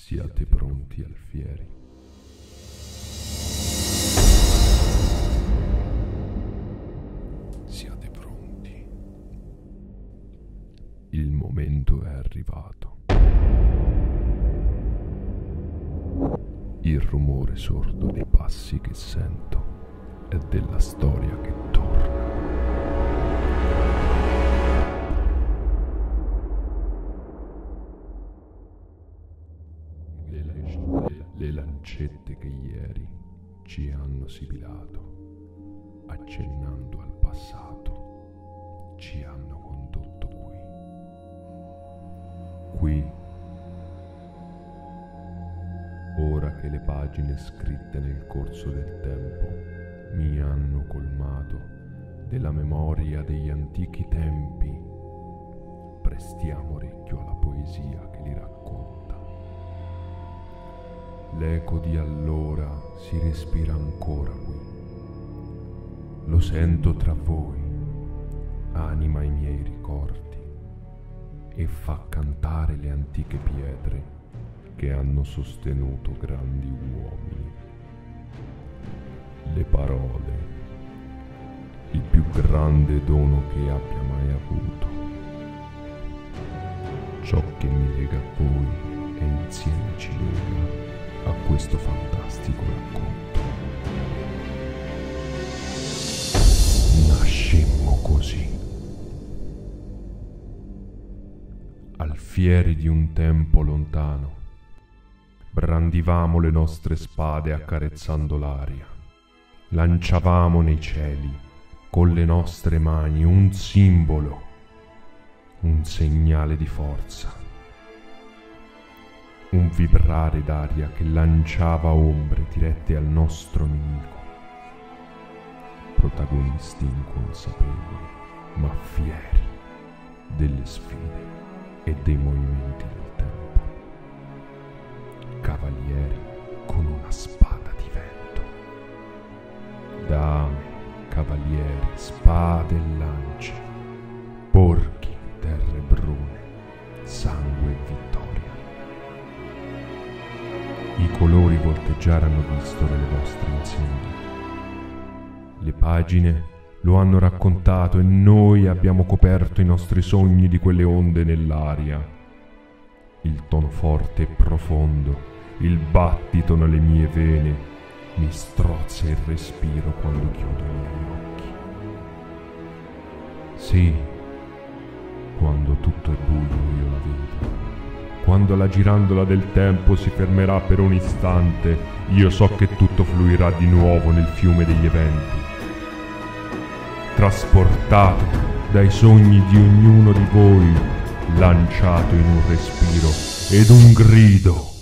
Siate pronti, alfieri. Siate pronti. Il momento è arrivato. Il rumore sordo dei passi che sento è della storia che torna. Le lancette che ieri ci hanno sibilato, accennando al passato, ci hanno condotto qui. Qui, ora che le pagine scritte nel corso del tempo mi hanno colmato della memoria degli antichi tempi, prestiamo orecchio alla poesia che li racconta. L'eco di allora si respira ancora qui. Lo sento tra voi, anima i miei ricordi e fa cantare le antiche pietre che hanno sostenuto grandi uomini. Le parole, il più grande dono che abbia mai avuto. Ciò che mi lega a voi e insieme ci lega a questo fantastico racconto. Nascemmo così, alfieri di un tempo lontano. Brandivamo le nostre spade accarezzando l'aria, lanciavamo nei cieli con le nostre mani un simbolo, un segnale di forza. Un vibrare d'aria che lanciava ombre dirette al nostro nemico. Protagonisti inconsapevoli, ma fieri delle sfide e dei movimenti del tempo. Cavalieri con una spada di vento. Dame, cavalieri, spade e lance. Porchi, terre brune, sangue e vittoria. I colori volteggiare hanno visto nelle vostre insegne. Le pagine lo hanno raccontato e noi abbiamo coperto i nostri sogni di quelle onde nell'aria. Il tono forte e profondo, il battito nelle mie vene, mi strozza il respiro quando chiudo i miei occhi. Sì, quando tutto è buio io la vedo. Quando la girandola del tempo si fermerà per un istante, io so che tutto fluirà di nuovo nel fiume degli eventi. Trasportato dai sogni di ognuno di voi, lanciato in un respiro ed un grido.